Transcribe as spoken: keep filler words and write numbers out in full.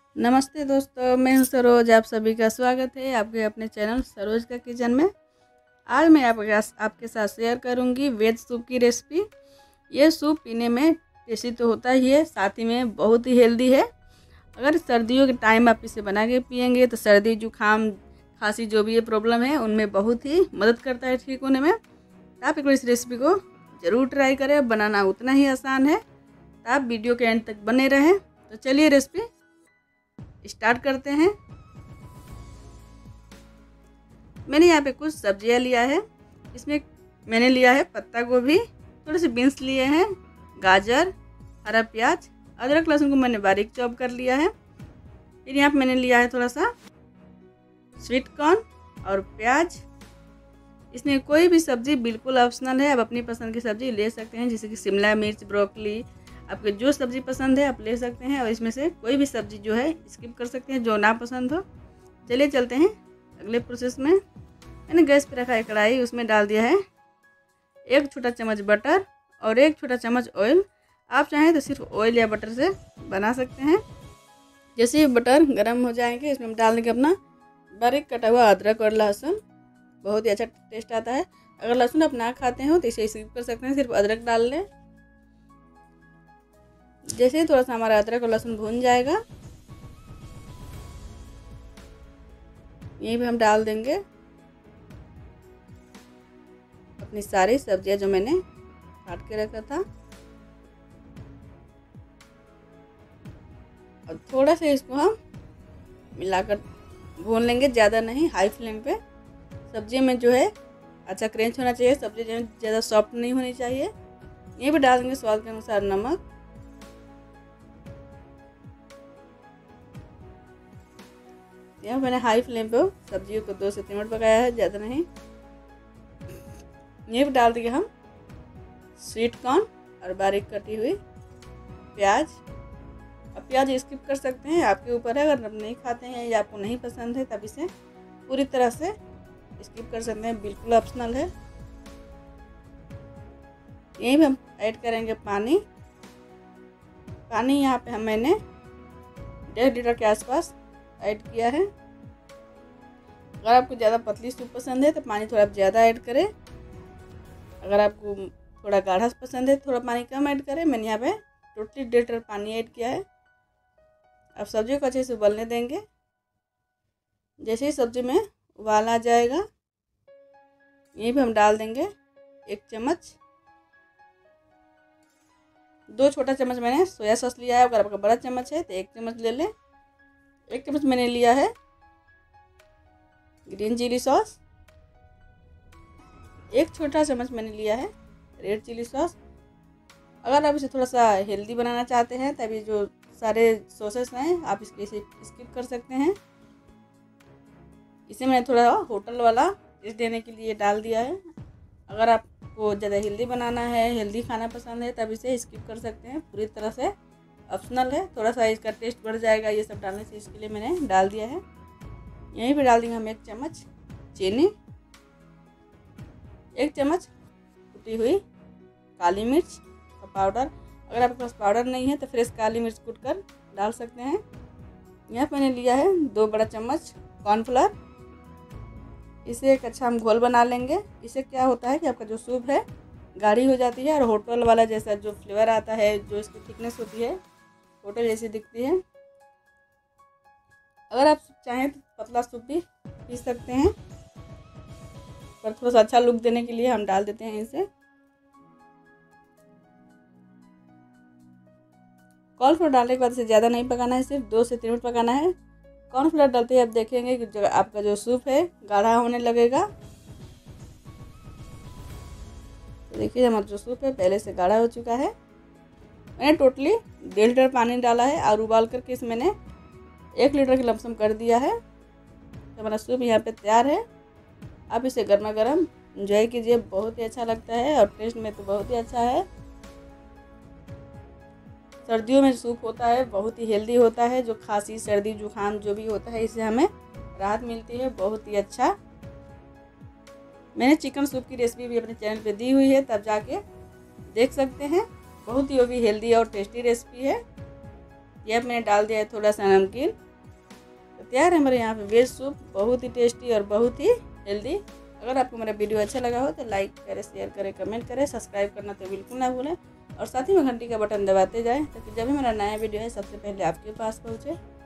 नमस्ते दोस्तों, मैं हूं सरोज। आप सभी का स्वागत है आपके अपने चैनल सरोज का किचन में। आज मैं आपके आपके साथ शेयर करूंगी वेज सूप की रेसिपी। ये सूप पीने में टेस्टी तो होता ही है, साथ ही में बहुत ही हेल्दी है। अगर सर्दियों के टाइम आप इसे बना के पियेंगे तो सर्दी जुकाम खांसी जो भी ये प्रॉब्लम है उनमें बहुत ही मदद करता है ठीक होने में। तो आप एक बार इस रेसिपी को ज़रूर ट्राई करें, बनाना उतना ही आसान है। तो आप वीडियो के एंड तक बने रहें। तो चलिए रेसिपी स्टार्ट करते हैं। मैंने यहाँ पे कुछ सब्जियाँ लिया है। इसमें मैंने लिया है पत्ता गोभी, थोड़े से बीन्स लिए हैं, गाजर, हरा प्याज, अदरक लहसुन को मैंने बारीक चॉप कर लिया है। फिर यहाँ पे मैंने लिया है थोड़ा सा स्वीट कॉर्न और प्याज। इसमें कोई भी सब्ज़ी बिल्कुल ऑप्शनल है, आप अपनी पसंद की सब्ज़ी ले सकते हैं, जैसे कि शिमला मिर्च, ब्रोकली, आपको जो सब्ज़ी पसंद है आप ले सकते हैं। और इसमें से कोई भी सब्ज़ी जो है स्किप कर सकते हैं जो ना पसंद हो। चलिए चलते हैं अगले प्रोसेस में। मैंने गैस पर रखा है कढ़ाई, उसमें डाल दिया है एक छोटा चम्मच बटर और एक छोटा चम्मच ऑयल। आप चाहें तो सिर्फ ऑयल या बटर से बना सकते हैं। जैसे ही बटर गर्म हो जाएंगे इसमें हम डाल देंगे अपना बारीक कटा हुआ अदरक और लहसुन। बहुत ही अच्छा टेस्ट आता है। अगर लहसुन आप ना खाते हो तो इसे स्किप कर सकते हैं, सिर्फ अदरक डाल लें। जैसे ही थोड़ा सा हमारा अदरक और लहसुन भून जाएगा, यहीं पे हम डाल देंगे अपनी सारी सब्जियां जो मैंने काट के रखा था। और थोड़ा सा इसको हम मिलाकर भून लेंगे, ज़्यादा नहीं, हाई फ्लेम पे। सब्जी में जो है अच्छा क्रंच होना चाहिए, सब्जी जो है ज़्यादा सॉफ्ट नहीं होनी चाहिए। यहीं पे डाल देंगे स्वाद के अनुसार नमक। यहाँ मैंने हाई फ्लेम पे सब्जियों को दो से तीन मिनट पकाया है, ज़्यादा नहीं। यहीं पे डाल देंगे हम स्वीट कॉर्न और बारीक कटी हुई प्याज। अब प्याज स्किप कर सकते हैं, आपके ऊपर है। अगर आप नहीं खाते हैं या आपको नहीं पसंद है तब इसे पूरी तरह से स्किप कर सकते हैं, बिल्कुल ऑप्शनल है। यहीं पे हम ऐड करेंगे पानी। पानी यहाँ पे हम मैंने डेढ़ लीटर के आसपास ऐड किया है। अगर आपको ज़्यादा पतली सूप पसंद है तो पानी थोड़ा ज़्यादा ऐड करें। अगर आपको थोड़ा गाढ़ा पसंद है थोड़ा पानी कम ऐड करें। मैंने यहाँ पे टोटली डेढ़ लीटर पानी ऐड किया है। अब सब्जी को अच्छे से उबलने देंगे। जैसे ही सब्जी में उबाल आ जाएगा, यहीं पे हम डाल देंगे एक चम्मच, दो छोटा चम्मच मैंने सोया सॉस लिया है। अगर आपका बड़ा चम्मच है तो एक चम्मच ले लें। एक चम्मच मैंने लिया है ग्रीन चिली सॉस। एक छोटा चम्मच मैंने लिया है रेड चिली सॉस। अगर आप इसे थोड़ा सा हेल्दी बनाना चाहते हैं तभी जो सारे सॉसेस हैं आप इसके इसे स्किप कर सकते हैं। इसे मैंने थोड़ा होटल वाला टेस्ट देने के लिए डाल दिया है। अगर आपको ज़्यादा हेल्दी बनाना है, हेल्दी खाना पसंद है तब इसे स्किप कर सकते हैं, पूरी तरह से ऑप्शनल है। थोड़ा सा इसका टेस्ट बढ़ जाएगा ये सब डालने से, इसके लिए मैंने डाल दिया है। यहीं पे डाल देंगे हम एक चम्मच चीनी, एक चम्मच कुटी हुई काली मिर्च का पाउडर। अगर आपके पास पाउडर नहीं है तो फ्रेश काली मिर्च कूट कर डाल सकते हैं। यहाँ पे मैंने लिया है दो बड़ा चम्मच कॉर्नफ्लोर। इसे एक अच्छा हम घोल बना लेंगे। इससे क्या होता है कि आपका जो सूप है गाढ़ी हो जाती है और होटल वाला जैसा जो फ्लेवर आता है, जो इसकी थिकनेस होती है होटल जैसी दिखती है। अगर आप चाहें तो पतला सूप भी पी सकते हैं, पर थोड़ा सा अच्छा लुक देने के लिए हम डाल देते हैं इसे। कॉर्नफ्लोर डालने के बाद इसे ज़्यादा नहीं पकाना है, सिर्फ दो से तीन मिनट पकाना है। कॉर्नफ्लोर डालते ही आप देखेंगे कि जो आपका जो सूप है गाढ़ा होने लगेगा। तो देखिए हमारा जो सूप है पहले से गाढ़ा हो चुका है। मैंने टोटली डेढ़ लीटर पानी डाला है और उबाल करके इस मैंने एक लीटर की लमसम कर दिया है। तो हमारा सूप यहाँ पे तैयार है। आप इसे गर्मा गर्म एंजॉय कीजिए, बहुत ही अच्छा लगता है और टेस्ट में तो बहुत ही अच्छा है। सर्दियों में सूप होता है बहुत ही हेल्दी होता है, जो खांसी सर्दी जुकाम जो भी होता है इससे हमें राहत मिलती है, बहुत ही अच्छा। मैंने चिकन सूप की रेसिपी भी अपने चैनल पे दी हुई है, तब जाके देख सकते हैं। बहुत ही वो भी हेल्दी और टेस्टी रेसिपी है। यह मैंने डाल दिया है थोड़ा सा नमकीन। तो तैयार है हमारे यहाँ पे वेज सूप, बहुत ही टेस्टी और बहुत ही हेल्दी। अगर आपको मेरा वीडियो अच्छा लगा हो तो लाइक करें, शेयर करें, कमेंट करें, सब्सक्राइब करना तो बिल्कुल ना भूलें और साथ ही में घंटी का बटन दबाते जाएं ताकि जब भी मेरा नया वीडियो है सबसे पहले आपके पास पहुँचे।